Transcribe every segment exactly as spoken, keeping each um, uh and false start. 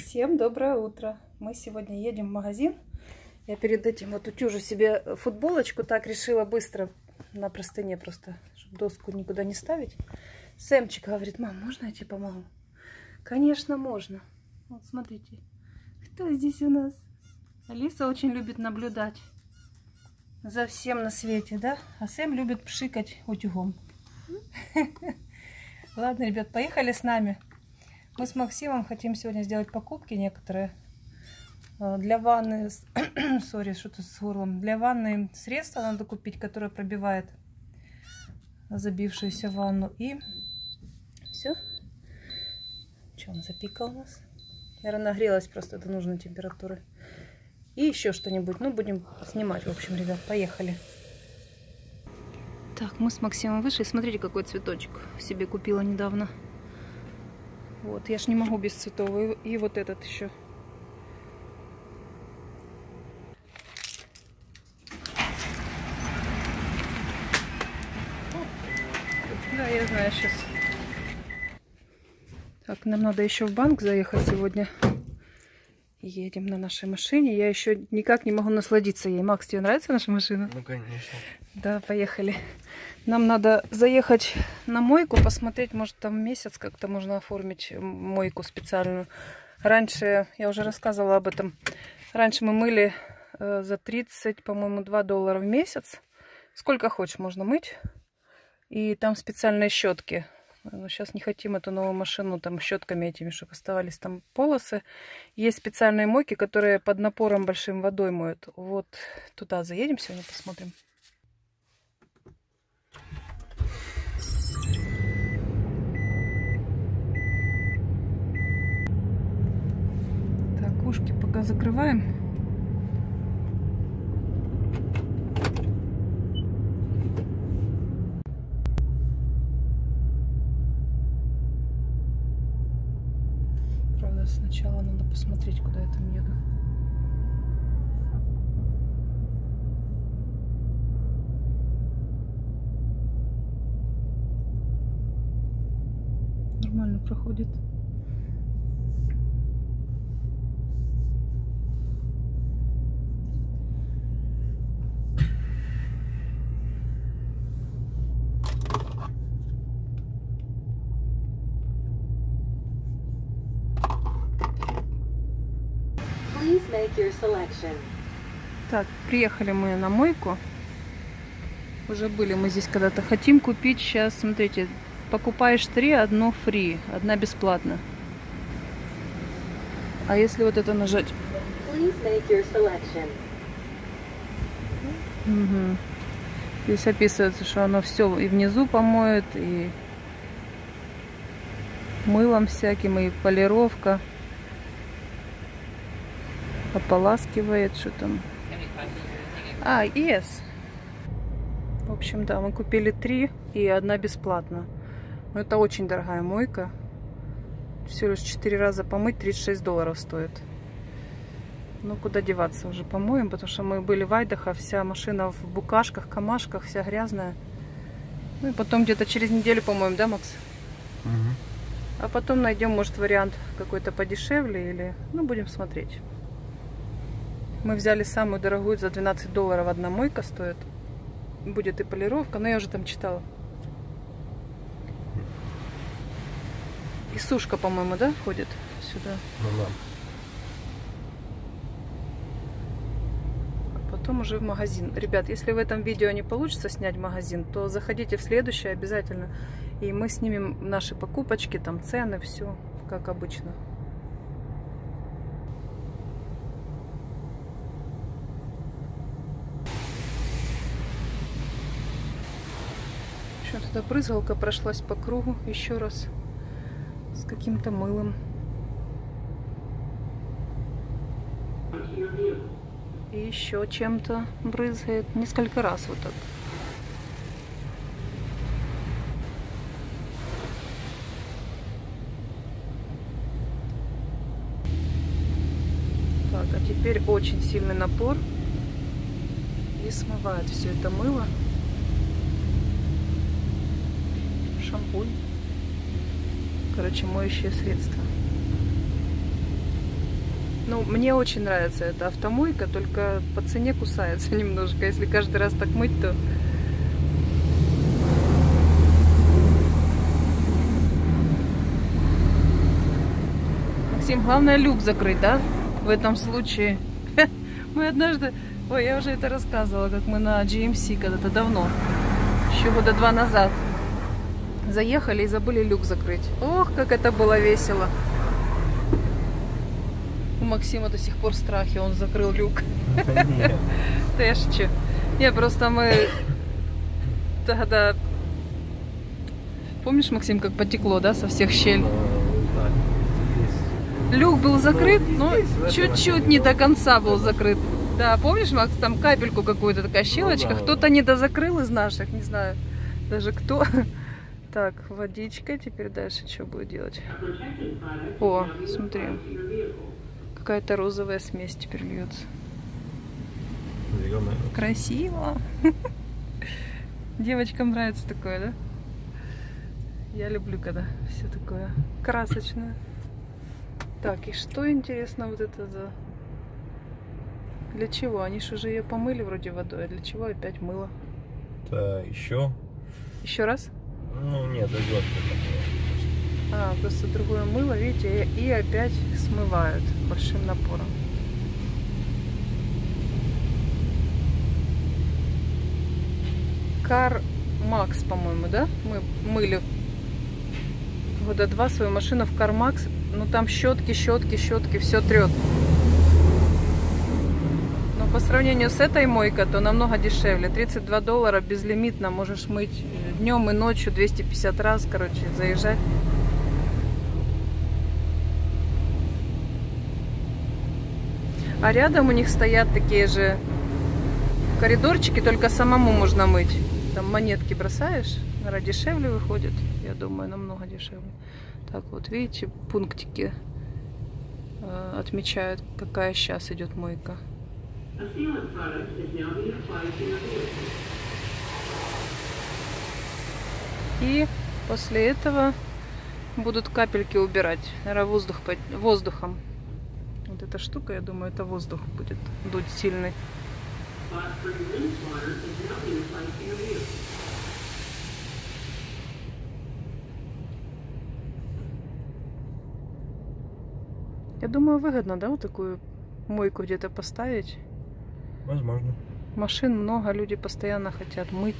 Всем доброе утро. Мы сегодня едем в магазин. Я перед этим вот утюжу себе футболочку. Так решила быстро на простыне просто, чтобы доску никуда не ставить. Сэмчик говорит: мам, можно я тебе помогу? Конечно, можно. Вот смотрите, кто здесь у нас? Алиса очень любит наблюдать за всем на свете, да? А Сэм любит пшикать утюгом. Ладно, ребят, поехали с нами. Мы с Максимом хотим сегодня сделать покупки некоторые для ванны. Сори, что-то с горлом. Для ванны средства надо купить, которое пробивает забившуюся ванну. И все. Что, он запикал у нас? Наверное, нагрелась просто до нужной температуры. И еще что-нибудь. Ну, будем снимать, в общем, ребят. Поехали. Так, мы с Максимом вышли. Смотрите, какой цветочек себе купила недавно. Вот, я ж не могу без цветов. И, и вот этот еще. Да, я знаю сейчас. Так, нам надо еще в банк заехать сегодня. Едем на нашей машине. Я еще никак не могу насладиться ей. Макс, тебе нравится наша машина? Ну, конечно. Да, поехали. Нам надо заехать на мойку, посмотреть, может, там месяц как-то можно оформить мойку специальную. Раньше, я уже рассказывала об этом, раньше мы мыли э, за тридцать, по-моему, два доллара в месяц. Сколько хочешь можно мыть. И там специальные щетки. Но сейчас не хотим эту новую машину там щетками этими, чтобы оставались там полосы. Есть специальные мойки, которые под напором большим водой моют. Вот туда заедем сегодня, посмотрим. Так, ушки пока закрываем. Сначала надо посмотреть, куда я там еду. Нормально проходит. Так, приехали мы на мойку. Уже были мы здесь когда-то. Хотим купить сейчас, смотрите, покупаешь три, одно фри, одна бесплатно. А если вот это нажать? Угу. Здесь описывается, что оно все и внизу помоет, и мылом всяким, и полировка. Ополаскивает, что там. А, yes. В общем, да, мы купили три и одна бесплатно. Но это очень дорогая мойка. Всего лишь четыре раза помыть тридцать шесть долларов стоит. Ну, куда деваться, уже помоем, потому что мы были в Айдахо, вся машина в букашках, камашках, вся грязная. Ну и потом где-то через неделю помоем, да, Макс? Угу. А потом найдем, может, вариант какой-то подешевле или... Ну, будем смотреть. Мы взяли самую дорогую, за двенадцать долларов одна мойка стоит. Будет и полировка, но я уже там читала. И сушка, по-моему, да, входит сюда? Ну да. А потом уже в магазин. Ребят, если в этом видео не получится снять магазин, то заходите в следующее обязательно. И мы снимем наши покупочки, там цены, все как обычно. Что-то брызгалка прошлась по кругу еще раз с каким-то мылом. И еще чем-то брызгает. Несколько раз вот так. Так, а теперь очень сильный напор. И смывает все это мыло. Шампунь. Короче, моющее средство. Ну, мне очень нравится эта автомойка, только по цене кусается немножко. Если каждый раз так мыть, то... Максим, главное люк закрыть, да? В этом случае. Мы однажды... Ой, я уже это рассказывала, как мы на джи эм си когда-то давно, еще года два назад, заехали и забыли люк закрыть. Ох, как это было весело. У Максима до сих пор страхи, он закрыл люк. Нет. Да я шучу. Не, просто мы тогда... Помнишь, Максим, как потекло, да, со всех щелей? Люк был закрыт, но чуть-чуть не до конца был закрыт. Да, помнишь, Макс, там капельку какую-то, такая щелочка. Кто-то не дозакрыл из наших, не знаю даже кто. Так, водичка. Теперь дальше что будет делать? О, смотри. Какая-то розовая смесь теперь льется. Красиво. Девочкам нравится такое, да? Я люблю, когда все такое красочное. Так, и что интересно вот это за... Для чего? Они же уже ее помыли вроде водой, а для чего опять мыло? Это еще? Еще раз? Ну нет, идет. А, просто другое мыло, видите, и опять смывают большим напором. Car Max, по-моему, да? Мы мыли года два свою машину в Car Max. Ну там щетки, щетки, щетки, все трет. Но по сравнению с этой мойкой, то намного дешевле. тридцать два доллара безлимитно, можешь мыть днем и ночью двести пятьдесят раз, короче, заезжать. А рядом у них стоят такие же коридорчики, только самому можно мыть. Там монетки бросаешь, наверное, дешевле выходит. Я думаю, намного дешевле. Так вот, видите, пунктики э, отмечают, какая сейчас идет мойка. И после этого будут капельки убирать, наверное, воздух, воздухом. Вот эта штука, я думаю, это воздух будет дуть сильный. Я думаю, выгодно, да, вот такую мойку где-то поставить. Возможно. Машин много, люди постоянно хотят мыть.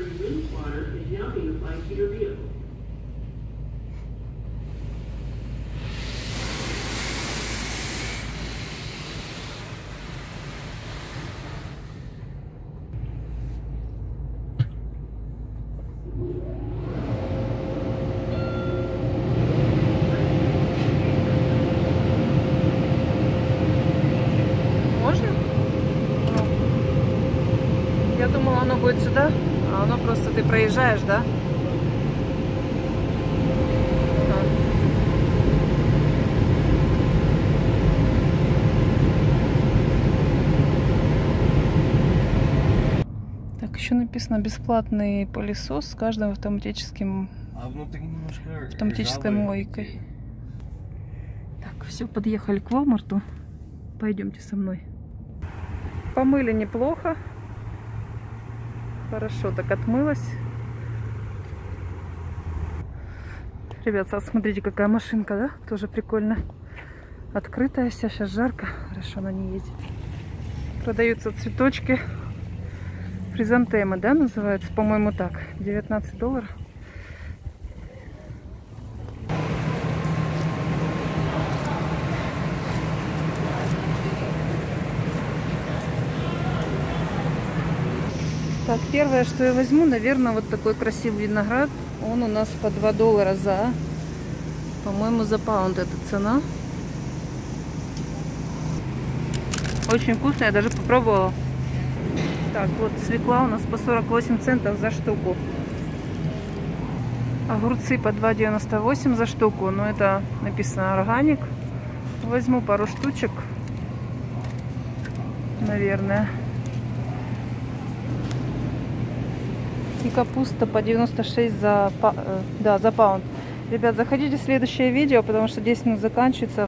Я думала, оно будет сюда, а оно просто ты проезжаешь, да? Так, еще написано бесплатный пылесос с каждым автоматическим, а внутри немножко автоматической мойкой. Так, все, подъехали к Walmart. Пойдемте со мной. Помыли неплохо. Хорошо так отмылась. Ребят, смотрите, какая машинка, да? Тоже прикольно. Открытая вся, сейчас жарко. Хорошо на ней ездить. Продаются цветочки. Хризантемы, да, называется? По-моему, так. девятнадцать долларов. Так, первое, что я возьму, наверное, вот такой красивый виноград. Он у нас по два доллара за, по-моему, за паунд эта цена. Очень вкусно, я даже попробовала. Так, вот свекла у нас по сорок восемь центов за штуку. Огурцы по два девяносто восемь за штуку, но это написано органик. Возьму пару штучек, наверное. И капуста по девяносто шесть за, да, за паунд. Ребят, заходите в следующее видео, потому что десять минут заканчивается.